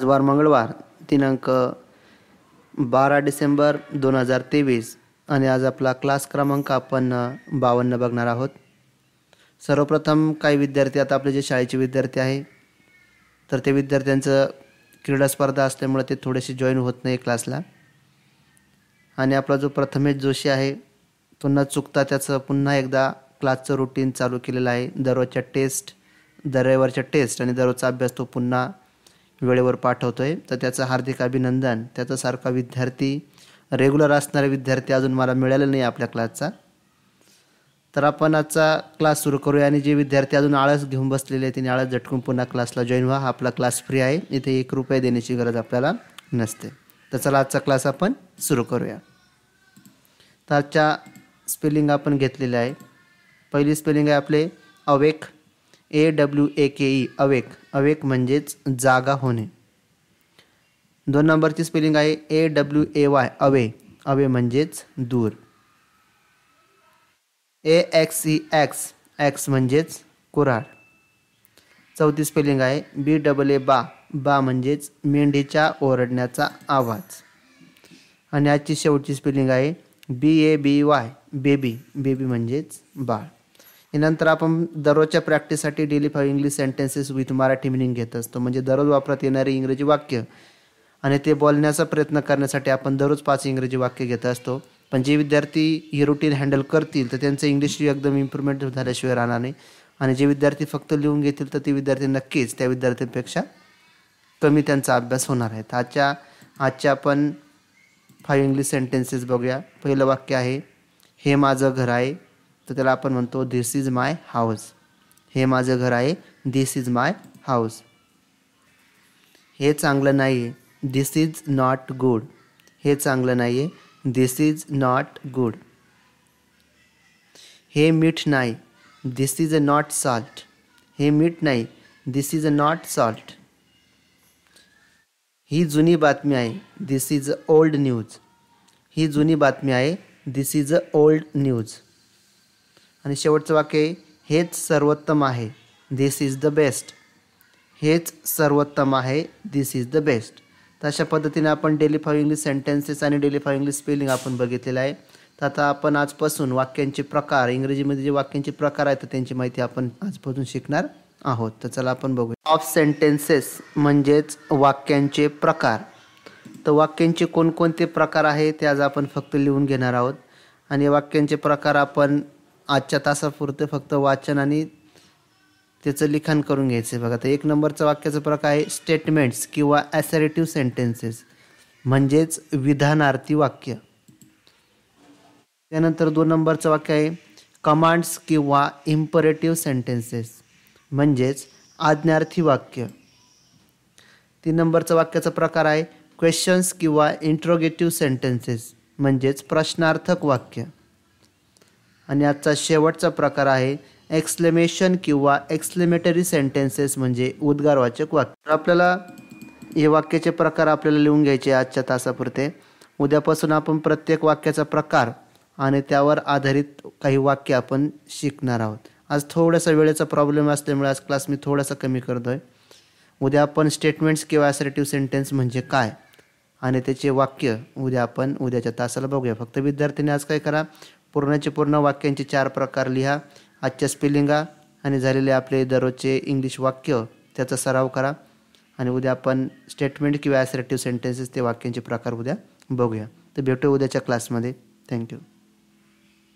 आज वार मंगळवार दिनांक 12 डिसेंबर 2023 आणि आज आपला क्लास क्रमांक आपण 52 बघणार आहोत। सर्वप्रथम काही विद्यार्थी आता आपले जे शाळेचे विद्यार्थी आहे तर ते विद्यार्थ्यांचं क्रीडा स्पर्धा असल्यामुळे ते थोडेसे जॉईन होत नाही क्लासला। आणि आपला जो प्रथमेश जोशी आहे तो न चुकता त्याचं पुन्हा एकदा क्लासचं रूटीन चालू केलेलं आहे। दररोजच्या टेस्ट, रविवारच्या टेस्ट आणि दररोजचा अभ्यास तो पुन्हा वेळेवर पाठवतोय, तर त्याचं हार्दिक अभिनंदन। त्याच्यासारखा विद्यार्थी, रेग्युलर असणारे विद्यार्थी अजून मला मिळाले नाही आपल्या क्लासचा। तर आपण आजचा क्लास सुरू करूया आणि जे विद्यार्थी अजून आळस घेऊन बसलेले आहेत त्यांनी आळस झटकून पुन्हा क्लासला जॉईन व्हा। आपला क्लास फ्री आहे, इथे 1 रुपया देण्याची गरज आपल्याला नसते। तर चला आजचा क्लास आपण सुरू करूया। तर आजच्या स्पेलिंग आपण घेतलेले आहे। पहिली स्पेलिंग आहे आपले अवेक, AWAKE अवेक। अवेक म्हणजेच जागा होणे। 2 नंबरची स्पेलिंग आहे AWAY अवे। अवे म्हणजेच दूर। AXEX एक्स म्हणजेच कुऱ्हाड। चौथी स्पेलिंग आहे BAA बा। बा म्हणजेच मेंढीच्या ओरडण्याचा आवाज। आणि आजची शेवटची स्पेलिंग आहे BABY बेबी। बेबी म्हणजेच बाळ। यानंतर आपण दररोजच्या प्रॅक्टिससाठी daily 5 English sentences with Marathi meaning घेत असतो, म्हणजे दररोज वापरत येणारे इंग्रजी वाक्य आणि ते बोलण्याचा प्रयत्न करण्यासाठी आपण दररोज 5 इंग्रजी वाक्य घेत असतो। पण जे विद्यार्थी ही रूटीन हँडल करतील तर त्यांचं इंग्लिश एकदम इम्प्रूव्हमेंट झाल्याशिवाय राहणार नाही। आणि जे विद्यार्थी फक्त लिहून घेतील तर ते विद्यार्थी नक्कीच त्या विद्यार्थ्यांपेक्षा कमी त्यांचा अभ्यास होणार आहे। आजच्या आपण 5 इंग्लिश सेंटेन्सेस बघूया। पहिलं वाक्य आहे हे माझं घर आहे, तर त्याला आपण म्हणतो दिस इज माय हाऊस। हे माझं घर आहे, दिस इज माय हाऊस। हे चांगलं नाही आहे, दिस इज नॉट गुड। हे चांगलं नाही आहे, दिस इज नॉट गुड। हे मीठ नाही, this is a not salt. हे मीठ नाही, this is a not salt. ही जुनी बातमी आहे, दिस इज ओल्ड न्यूज। ही जुनी बातमी आहे, this is a old news. आणि शेवटचं वाक्य आहे हेच सर्वोत्तम आहे, दिस इज द बेस्ट। हेच सर्वोत्तम आहे, दिस इज द बेस्ट। तर अशा पद्धतीने आपण डेली 5 इंग्लिश सेंटेन्सेस आणि डेली 5 इंग्लिश स्पेलिंग आपण बघितलेलं आहे। तर आता आपण आजपासून वाक्यांचे प्रकार, इंग्रजीमध्ये जे वाक्यांचे प्रकार आहेत तर त्यांची माहिती आपण आजपासून शिकणार आहोत। तर चला आपण बघूया। ऑफ सेंटेन्सेस म्हणजेच वाक्यांचे प्रकार। तर वाक्यांचे कोणकोणते प्रकार आहेत ते आज आपण फक्त लिहून घेणार आहोत। आणि वाक्यांचे प्रकार आपण आजच्या तासापुरते फक्त वाचन आणि त्याचं लिखाण करून घ्यायचं आहे। बघा, तर 1 नंबरचा वाक्याचा प्रकार आहे स्टेटमेंट्स किंवा ॲसर्टिव्ह सेंटेन्सेस म्हणजेच विधानार्थी वाक्य। त्यानंतर 2 नंबरचं वाक्य आहे कमांड्स किंवा इम्परेटिव्ह सेंटेन्सेस म्हणजेच आज्ञार्थी वाक्य। 3 नंबरचा वाक्याचा प्रकार आहे क्वेश्चन्स किंवा इंट्रोगेटिव्ह सेंटेन्सेस म्हणजेच प्रश्नार्थक वाक्य। आणि आजचा शेवटचा प्रकार आहे एक्सक्लेमेशन किंवा एक्सक्लेमेटरी सेंटेन्सेस म्हणजे उद्गारवाचक वाक्य। आपल्याला हे वाक्याचे प्रकार आपल्याला लिहून घ्यायचे आजच्या तासापुरते। उद्यापासून आपण प्रत्येक वाक्याचा प्रकार आणि त्यावर आधारित काही वाक्य आपण शिकणार आहोत। आज थोडासा वेळेचा प्रॉब्लेम असल्यामुळे आज क्लास मी थोडासा कमी करतोय। उद्या आपण स्टेटमेंट्स किंवा ॲसर्टिव्ह सेंटेन्स म्हणजे काय आणि त्याचे वाक्य उद्या आपण उद्याच्या तासाला बघूया। फक्त विद्यार्थ्यांनी आज काय करा, पूर्णचे पूर्ण वाक्यांचे 4 प्रकार लिहा, आजच्या स्पेलिंगा आणि झालेले आपले दररोजचे इंग्लिश वाक्य त्याचा सराव करा। आणि उद्या आपण स्टेटमेंट किंवा ॲसर्टिव्ह सेंटेन्सेस ते वाक्यांचे प्रकार उद्या बघूया। तर भेटूया उद्याच्या क्लासमध्ये। थँक्यू।